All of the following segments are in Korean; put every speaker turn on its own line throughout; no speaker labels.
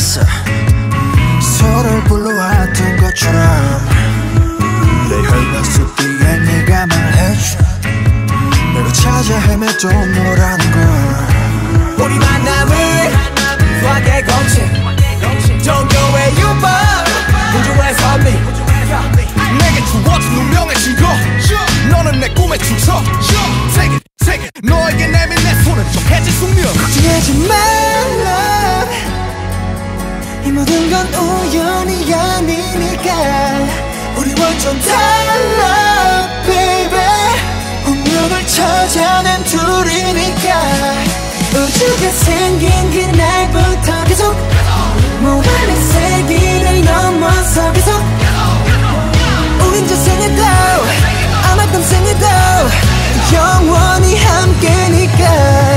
알았어. 서로를 불러왔던 것처럼 내 혈관 속 뒤에 네가 말해줘. 내가 찾아 헤맸던 너라는 걸.
우리 만남을 수학의 공식 종교의 유머 우주의 선미
내게 주어진 운명의 증거. 너는 내 꿈의 주석. Take it 너에게 내민 내 손은 좀 해질 숙명.
걱정하지 말라. 이 모든 건 우연이 아니니까. 우리 완전 달라 baby. 운명을 찾아낸 둘이니까. 우주가 생긴 그날부터 계속 무한의 세기를 넘어서 계속 우린 저 생에도 아마 땀 생에도 영원히 함께니까.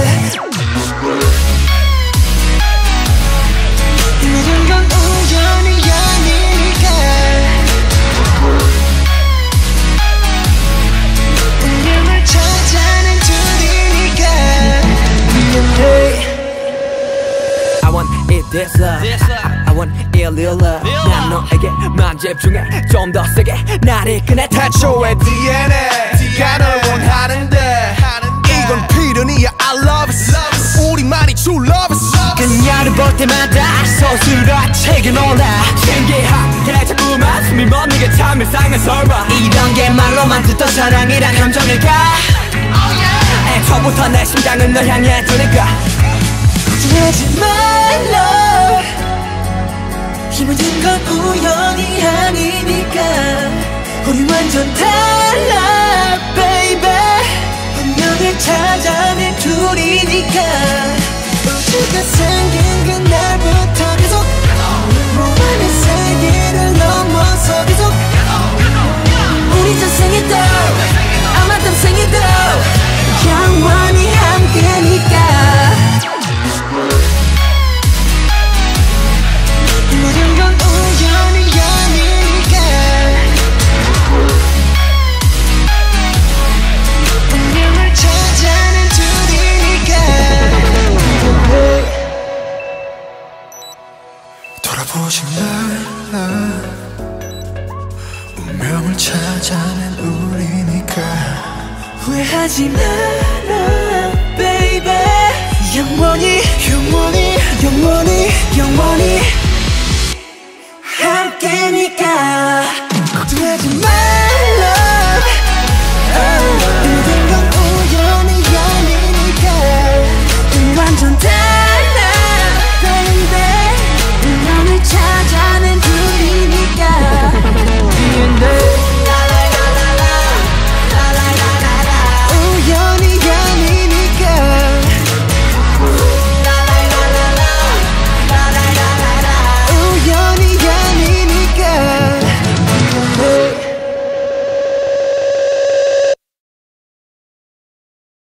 이 모든 건 우연이 아니니까. 운명을 찾아낸 둘이니까. 미안해.
I want it this love I want it real love 난 너에게만 집중해 좀 더 세게 날 이끄네.
태초의 DNA 네가 널 원하는데 이건 필연이야. I love it 우리만이 true love it.
그녀를 볼 때마다 서술과 책에 놀라 신기하게 자꾸만 숨이 멎는 참 일상의 설마 이런 게 말로만 듣던 사랑이란 감정일까. 애초부터 내 심장은 널 향해 두니까.
걱정하지 말라. 이 모든 건 우연이 아니니까. 우리 완전 달라 baby. 운명을 찾아낸 둘이니까. 우주가 생긴 그날부터 계속 무한의 세계를 넘어서 계속 우리 저 생에도 아마 다음 생에도 영원히 함께니까. 이 모든 건 우연이 아니니까. 운명을 찾아낸 둘이니까. 돌아보지 말라. 운명을 찾아낸 우리니까. 후회하지 마라 baby. 영원히 영원히 영원히 영원히